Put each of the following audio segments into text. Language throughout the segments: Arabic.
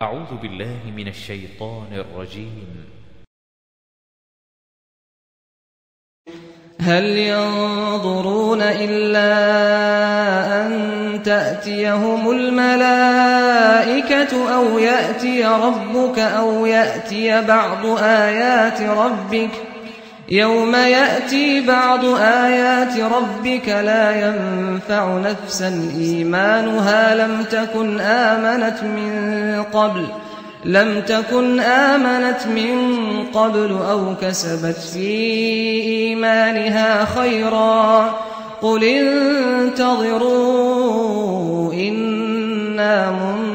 أعوذ بالله من الشيطان الرجيم. هل ينظرون إلا أن تأتيهم الملائكة أو يأتي ربك أو يأتي بعض آيات ربك يوم يأتي بعض آيات ربك لا ينفع نفسا إيمانها لم تكن آمنت من قبل أو كسبت في إيمانها خيرا قل انتظروا إنا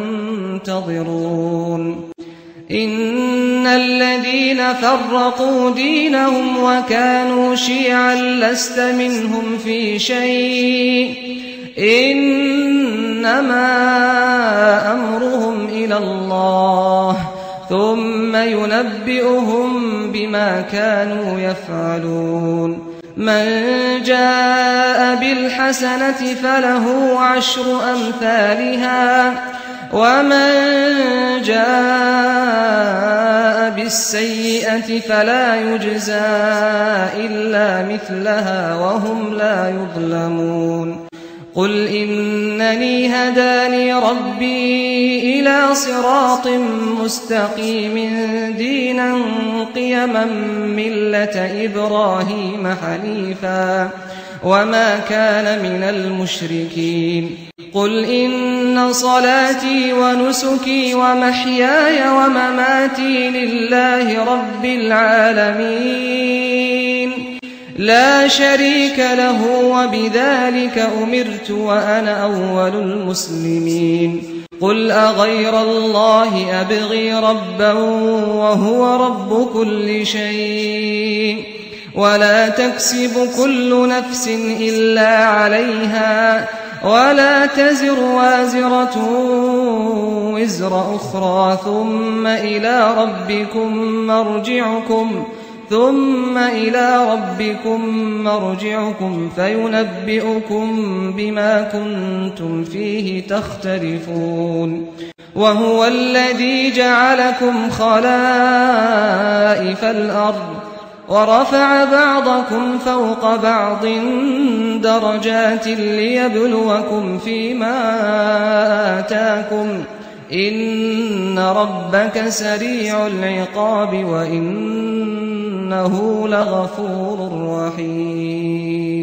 منتظرون إن الذين فرقوا دينهم وكانوا شيعا لست منهم في شيء إنما أمرهم إلى الله ثم ينبئهم بما كانوا يفعلون من جاء بالحسنة فله 10 أمثالها ومن جاء بالسيئة فلا يجزى إلا مثلها وهم لا يظلمون قل إنني هداني ربي إلى صراط مستقيم دينا قيما ملة إبراهيم حنيفا وما كان من المشركين قل إن صلاتي ونسكي ومحياي ومماتي لله رب العالمين لا شريك له وبذلك أمرت وأنا أول المسلمين قل أغير الله أبغي ربا وهو رب كل شيء ولا تكسب كل نفس إلا عليها ولا تزر وازرة وزر أخرى ثم إلى ربكم مرجعكم فينبئكم بما كنتم فيه تختلفون وهو الذي جعلكم خلائف الأرض ورفع بعضكم فوق بعض درجات ليبلوكم فيما آتاكم إن ربك سريع العقاب وإنه لغفور رحيم.